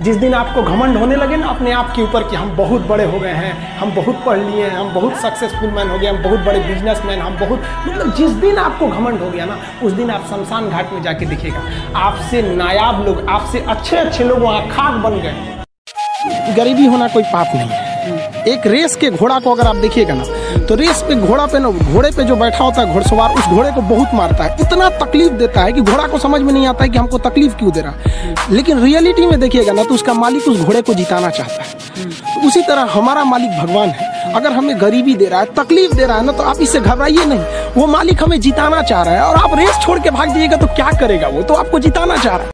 जिस दिन आपको घमंड होने लगे ना अपने आप के ऊपर कि हम बहुत बड़े हो गए हैं, हम बहुत पढ़ लिए हैं, हम बहुत सक्सेसफुल मैन हो गए, हम बहुत बड़े बिजनेसमैन, हम बहुत, मतलब जिस दिन आपको घमंड हो गया ना, उस दिन आप शमशान घाट में जाके दिखेगा आपसे नायाब लोग, आपसे अच्छे अच्छे लोग वहाँ खाक बन गए। गरीबी होना कोई पाप नहीं है। एक रेस के घोड़ा को अगर आप देखिएगा ना, तो रेस पे घोड़ा पे ना, घोड़े पे जो बैठा होता है घोड़सवार, उस घोड़े को बहुत मारता है, इतना तकलीफ देता है कि घोड़ा को समझ में नहीं आता है कि हमको तकलीफ क्यों दे रहा है। लेकिन रियलिटी में देखिएगा ना, तो उसका मालिक उस घोड़े को जिताना चाहता है। तो उसी तरह हमारा मालिक भगवान है। अगर हमें गरीबी दे रहा है, तकलीफ दे रहा है ना, तो आप इससे घबराइए नहीं, वो मालिक हमें जिताना चाह रहा है। और आप रेस छोड़ के भाग जाइएगा तो क्या करेगा वो, तो आपको जिताना चाह रहा है।